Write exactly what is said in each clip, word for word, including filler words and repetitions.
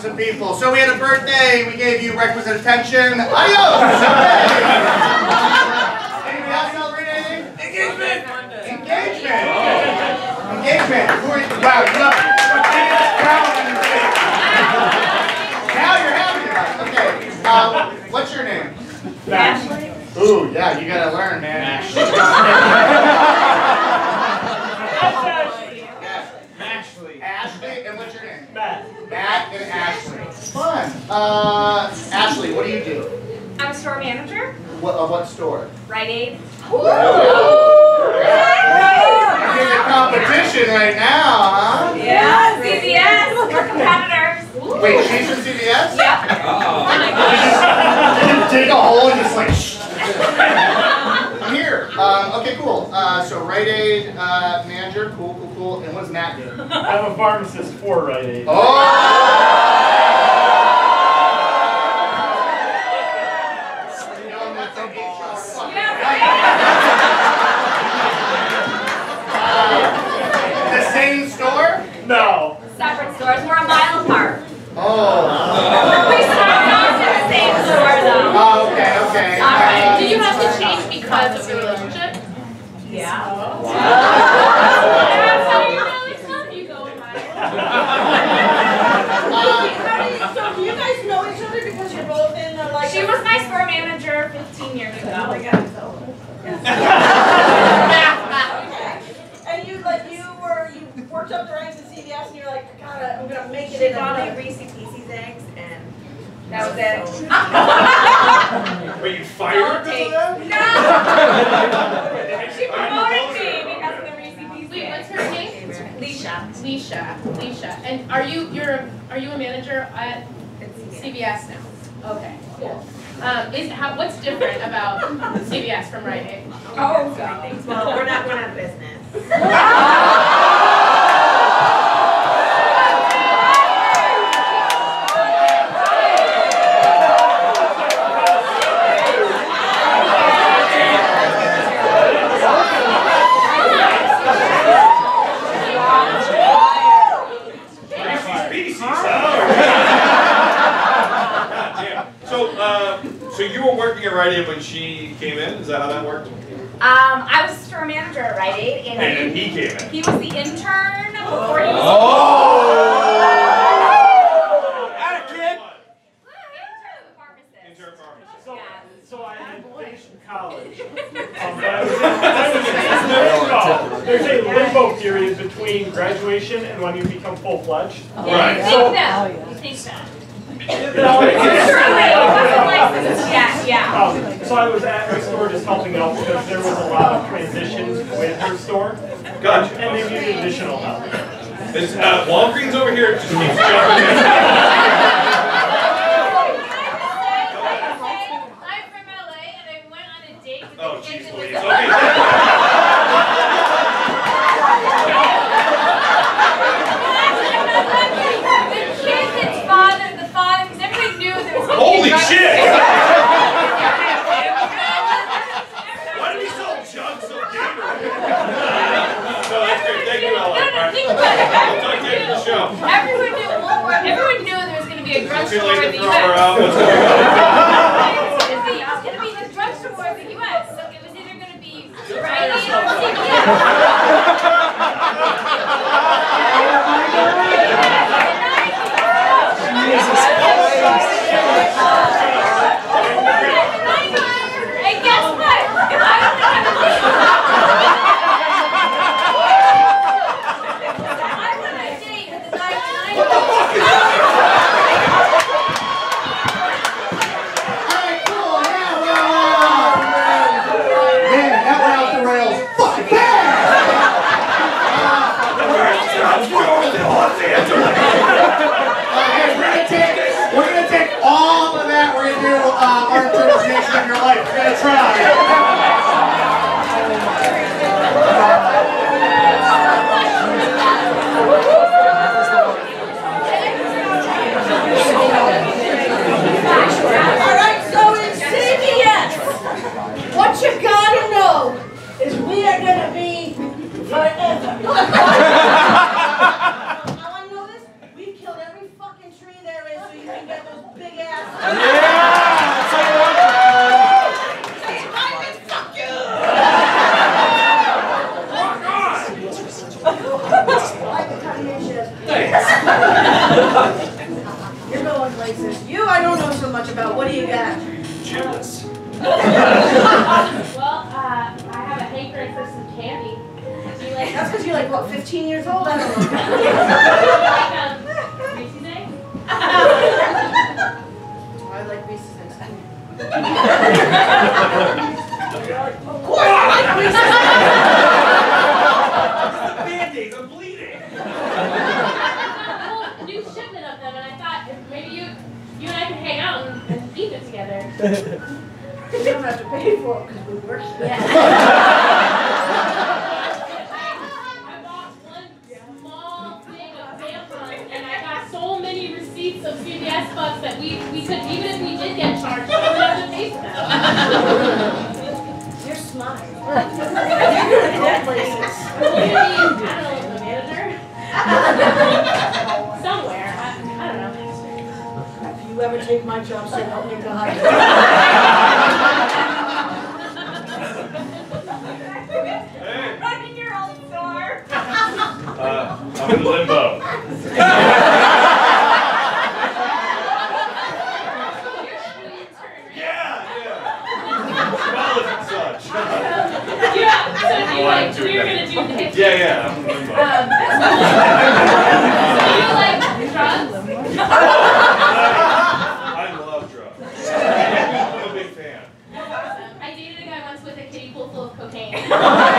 some people. So we had a birthday, we gave you requisite attention. Adios! Anybody else celebrate anything? Engagement! Engagement! Engagement! Who are you? Wow, you love it. Now you're happy about it. Okay. Uh, what's your name? Ashley. Ooh, yeah, you gotta learn, man. Ashley. Ashley, and what's your name? Matt. Matt and Ashley. Fun. Uh, Ashley, what do you do? I'm a store manager. What, uh, what store? Rite Aid. You're in the competition right now, huh? Yeah. C V S. We're competitors. Wait, she's from C V S? Yep. Oh. You just dig a hole and just like, shh. I'm here. Um, okay, cool. Uh, so Rite Aid uh, manager, cool, cool, cool. And what does Matt do? I'm a pharmacist for Rite Aid. Oh! uh, the same store? No. Separate stores. We're a mile apart. Oh. We started off in the same store, though. Oh, okay, okay. All right. Uh, Did you have to change because of the relationship? Yeah. Wow. That's how you really love you go in my So do you guys know each other because you're both in the like? She was my store manager fifteen years ago. Oh my God, so. And you like you were you worked up the ranks at C V S and you're like, God, I'm gonna make it She in. got me Reese's Pieces eggs and that was it. Were you fired because of that? No! She promoted me because of the Reese's Pieces. Wait, what's her name? Leisha. Leisha. Leisha. And are you you're are you a manager at C V S now? Okay, cool. Um, is how what's different about C V S from Rite Aid? Oh, God. Well, we're not we're not business. So you were working at Rite Aid when she came in? Is that how that worked? Um, I was a store manager at Rite Aid, and, And then he came in. he was the intern before he was. Oh! Atta kid! Intern pharmacist. Intern pharmacist. So, Yeah. so I had finished college. Um, I was in, I was in, there's a limbo period between graduation and when you become full-fledged. Right. You So, think that? You think that? no, Truly, it wasn't licensed yet, yeah. Um, so I was at her store just helping out because there was a lot of transitions with her store. Gotcha. And they needed additional help. Is uh, Walgreens over here just keeps jumping in? I'm from L A and I went on a date with Oh, the kids jeez, in Louise. the Okay. Holy shit! Why do we sell jugs of Gatorade? No, that's great. Thank you, Ella. All right. We'll talk to you after the show. Everyone knew, everyone knew there was going to be a Too drugstore late in to the throw U her S out. What's going on? It was going to be the drugstore in the U S So it was either going to be Rite Aid or C V S. And guess what? I don't have a date. I went on a date with the guy behind me. Alright, cool, yeah, well, uh, man, that went off the rails fucking bad! You're going places. You, I don't know so much about. What do you got? Gymnasts. Well, uh, I have a hankering for some candy. Do you like? That's because you're like, what, fifteen years old? I don't know. like um, Reese's eggs? I like Reese's eggs. Of course I like Reese's Band-Aids, I'm bleeding. Well, new shipment of them, and I thought if maybe you, you and I can hang out and, and eat it together. You don't have to pay for it because we work here. Yeah. I bought one small thing of tampons, and I got so many receipts of C V S bucks that we, we could, even if we did get charged, we would have to pay for them. You're smart. You're going to get places. What do you mean? I don't know, the manager? Somewhere. I, I don't know. If you ever take my job, say help me God. Hey, Running your own store. uh, I'm in limbo. Yeah, yeah. College and such. Yeah, so do you Oh, I'm like, doing you're that. gonna do the Yeah, yeah, I'm in limbo. Um, that's cool. Do you like drugs? I love drugs. I'm a big fan. Awesome. I dated a guy once with a kiddie pool full of cocaine. Yeah.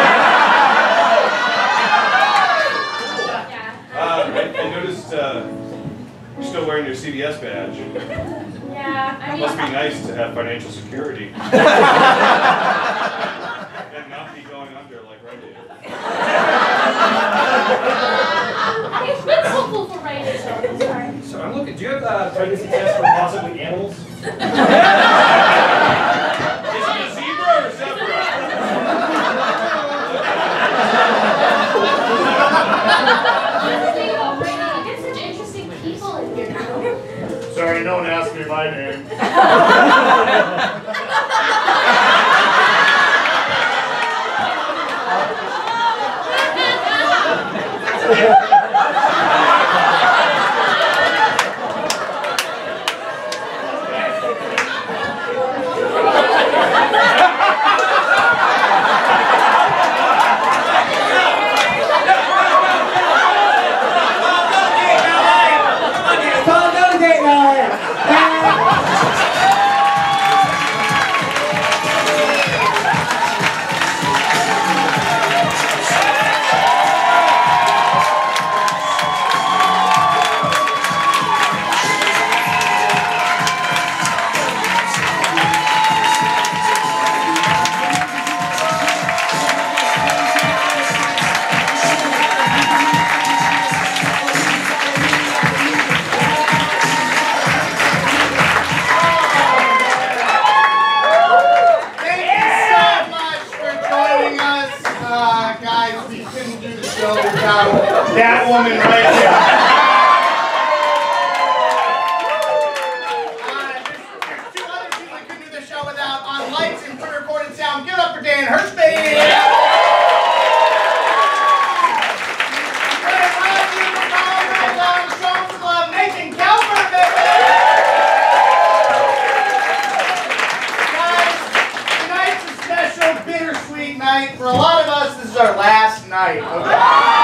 Uh, I, I noticed uh, you're still wearing your C V S badge. Yeah, I It mean, must be nice to have financial security. And not be going under like Rite Aid. it's been hopeful for writing, so I'm sorry. So I'm looking, do you have uh, pregnancy tests for possibly animals? Is he a zebra or a zebra? You get such interesting people in here now. Sorry, no one asked me my name. That woman right there. Uh, there's, there's two other people we couldn't do this show without. On lights and pre-recorded sound, give it up for Dan Hirschman. For a lot of us, this is our last night. Okay?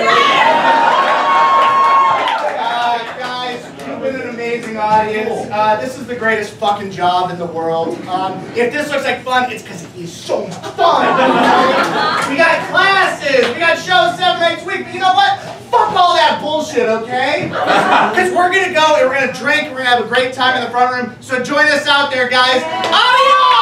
Uh, Uh, this is the greatest fucking job in the world. Um, if this looks like fun, it's because it is so much fun. Okay? We got classes, we got shows seven nights a week, but you know what? Fuck all that bullshit, okay? Because we're gonna go and we're gonna drink, we're gonna have a great time in the front room. So join us out there, guys. Adios!